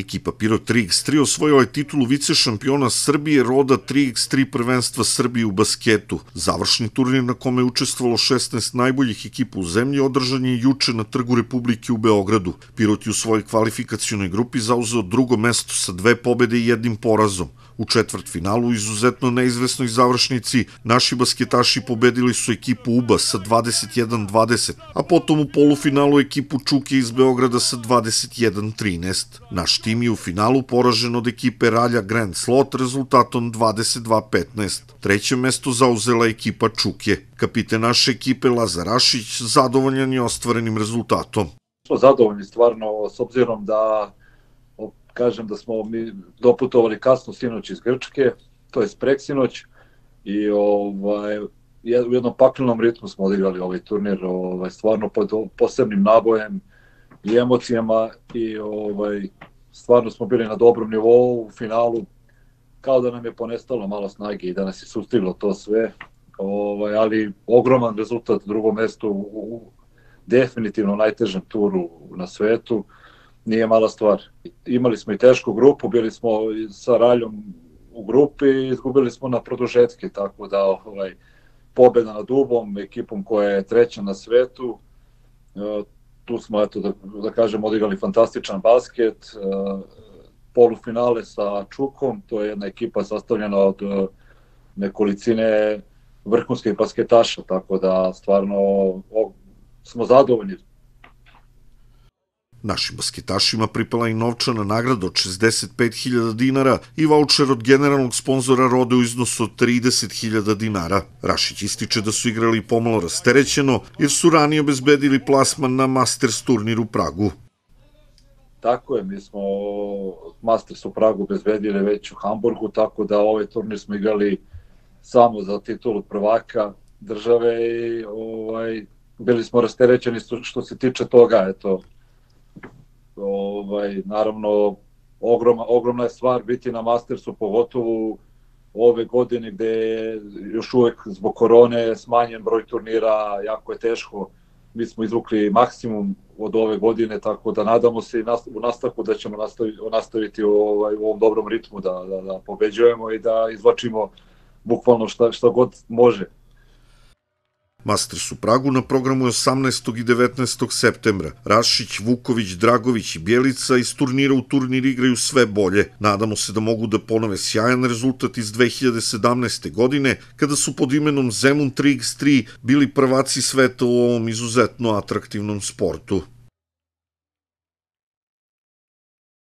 Ekipa Pirot 3x3 osvojila je titulu vice šampiona Srbije roda 3x3 prvenstva Srbije u basketu. Završni turnir na kome je učestvovalo 16 najboljih ekipa u zemlji održan je juče na Trgu Republike u Beogradu. Pirot je u svojoj kvalifikacionoj grupi zauzeo drugo mesto sa 2 pobede i 1 porazom. U četvrtfinalu u izuzetno neizvesnoj završnici naši basketaši pobedili su ekipu UBA sa 21-20, a potom u polufinalu ekipu Čuke iz Beograda sa 21-13. Naš tim je u finalu poražen od ekipe Ralja Grand Slot rezultatom 22-15. Treće mesto zauzela ekipa Čuke. Kapiten naše ekipe Lazar Rašić zadovoljan je ostvarenim rezultatom. Smo zadovoljni stvarno s obzirom da kažem da smo mi doputovali kasno sinoć iz Grčke, to je preksinoć i u jednom paklenom ritmu smo odigrali ovaj turnir, stvarno pod posebnim nabojem i emocijama i stvarno smo bili na dobrom nivou u finalu, kao da nam je ponestalo malo snage i da nas je sustiglo to sve, ali ogroman rezultat, drugo mesto u definitivno najtežem turu na svetu. Nije mala stvar. Imali smo i tešku grupu, bili smo sa Raljom u grupi i izgubili smo na produžetke, tako da pobeda nad Ubom, ekipom koja je treća na svetu. Tu smo, da kažem, odigrali fantastičan basket. Polufinale sa Čukom, to je jedna ekipa sastavljena od nekolicine vrhunskih basketaša, tako da stvarno smo zadovoljni. Našim basketašima pripala i novčana nagrada od 65.000 dinara i vaučer od generalnog sponzora rode u iznosu od 30.000 dinara. Rašić ističe da su igrali pomalo rasterećeno jer su ranije obezbedili plasman na Masters turnir u Pragu. Tako je, mi smo Masters u Pragu obezbedili već u Hamburgu, tako da ovaj turnir smo igrali samo za titulu prvaka države i bili smo rasterećeni što se tiče toga, eto. Naravno, ogromna je stvar biti na Mastersu, pogotovo ove godine gde je još uvek zbog korone smanjen broj turnira, jako je teško. Mi smo izvukli maksimum od ove godine, tako da nadamo se u nastavku da ćemo nastaviti u ovom dobrom ritmu, da pobeđujemo i da izvlačimo bukvalno šta god može. Masters u Pragu na programu je 18. i 19. septembra. Rašić, Vuković, Dragović i Bjelica iz turnira u turnir igraju sve bolje. Nadamo se da mogu da ponove sjajan rezultat iz 2017. godine, kada su pod imenom Zemun 3x3 bili prvaci sveta u ovom izuzetno atraktivnom sportu.